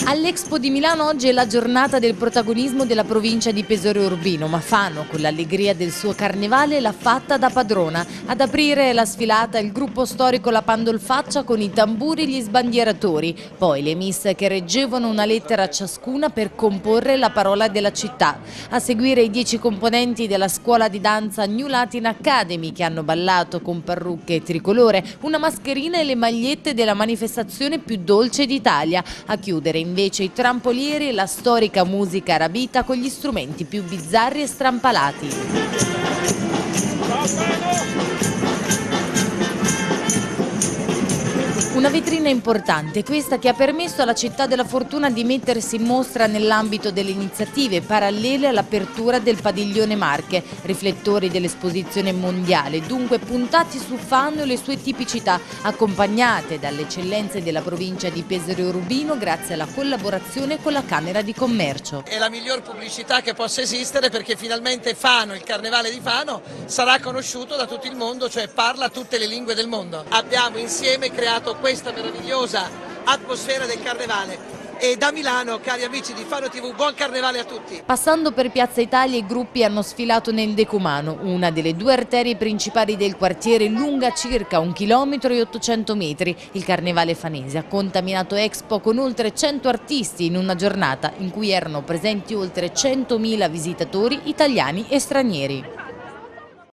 All'Expo di Milano oggi è la giornata del protagonismo della provincia di Pesaro e Urbino, ma Fano, con l'allegria del suo carnevale, l'ha fatta da padrona. Ad aprire la sfilata il gruppo storico La Pandolfaccia con i tamburi e gli sbandieratori, poi le miss che reggevano una lettera a ciascuna per comporre la parola della città. A seguire i 10 componenti della scuola di danza New Latin Academy che hanno ballato con parrucche tricolore, una mascherina e le magliette della manifestazione più dolce d'Italia. A chiudere invece i trampolieri e la storica musica arabita con gli strumenti più bizzarri e strampalati. Una vetrina importante, questa che ha permesso alla Città della Fortuna di mettersi in mostra nell'ambito delle iniziative parallele all'apertura del Padiglione Marche, riflettori dell'esposizione mondiale, dunque puntati su Fano e le sue tipicità, accompagnate dalle eccellenze della provincia di Pesaro e Urbino grazie alla collaborazione con la Camera di Commercio. È la miglior pubblicità che possa esistere perché finalmente Fano, il carnevale di Fano, sarà conosciuto da tutto il mondo, cioè parla tutte le lingue del mondo. Abbiamo insieme creato questa meravigliosa atmosfera del carnevale. E da Milano, cari amici di Fano TV, buon carnevale a tutti! Passando per Piazza Italia, i gruppi hanno sfilato nel Decumano, una delle due arterie principali del quartiere, lunga circa 1,8 km. Il carnevale fanese ha contaminato Expo con oltre 100 artisti in una giornata in cui erano presenti oltre 100.000 visitatori italiani e stranieri.